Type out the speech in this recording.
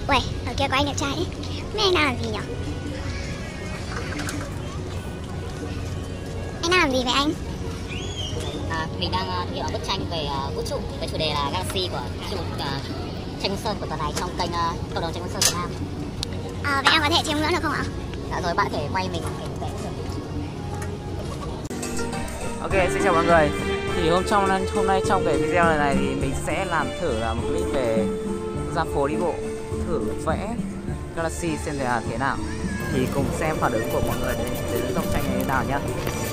Uầy, ở kia có anh đẹp trai đấy. Mấy anh đang làm gì nhỉ? Anh đang làm gì vậy anh? Mình đang thực hiện bức tranh về vũ trụ với chủ đề là Galaxy của chuyên mục tranh Sơn của tuần này trong kênh cộng đồng tranh Sơn Việt Nam. Vậy em có thể chiêm ngưỡng được không ạ? Dạ rồi, bạn có thể quay mình vẽ được. Ok, xin chào mọi người. Thì hôm nay trong cái video này thì mình sẽ làm thử là một clip về ra phố đi bộ, thử vẽ Galaxy xem là thế nào. Thì cùng xem phản ứng của mọi người đến dòng tranh này thế nào nhé.